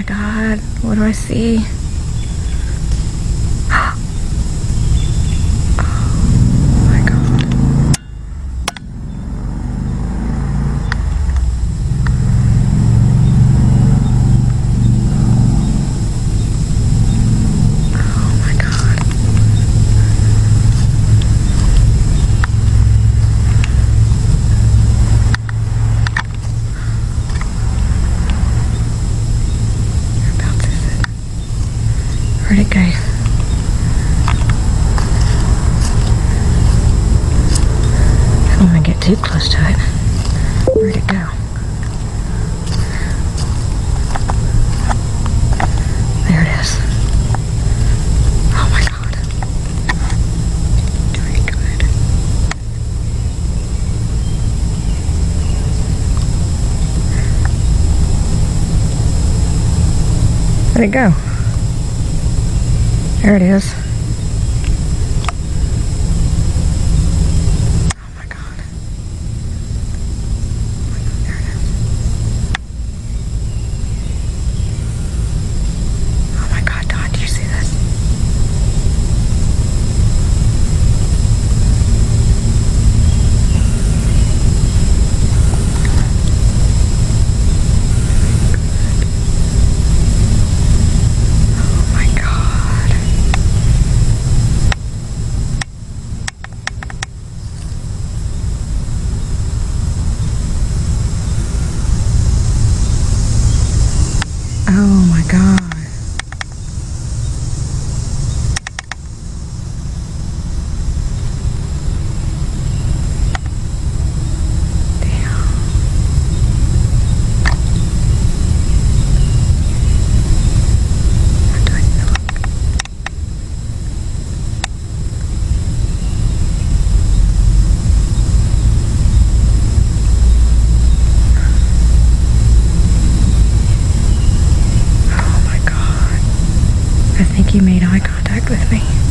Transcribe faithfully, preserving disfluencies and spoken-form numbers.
God, what do I see? Oh my God. Oh my God. Whereabouts is it? Where'd it go? I don't want to get too close to it. Where'd it go? There it is. Oh my God. Doing good. Where'd it go? There it is. Oh my God. There it is. Oh my God, Don, do you see this? Oh my God. Oh my God. Damn. What do I need to look? Oh my God. I think he made eye contact with me.